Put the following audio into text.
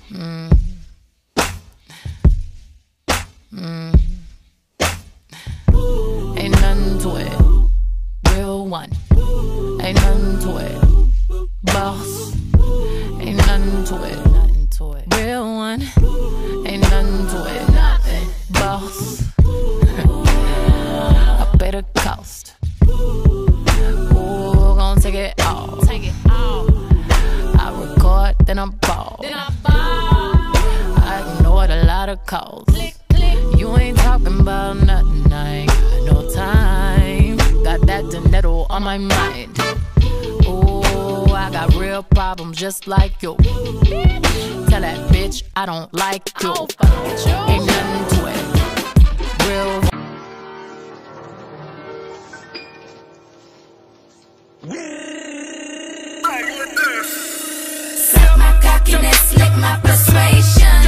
Mm. Ain't nothing to it. Real one. Ain't nothing to it. Boss. Ain't nothing to it. Nothing to it. Real one. Ain't nothing to it. Nothing. Boss. I pay the cost. Ooh, gon' take it all. Take it all. I record, then I ball. I ignored a lot of calls. You ain't talking about nothing, I ain't got no time. Got that dinero on my mind. Ooh, I got real problems just like you. Tell that bitch I don't like you. Ain't nothing to it. Real. Suck my cockiness, lick my persuasion.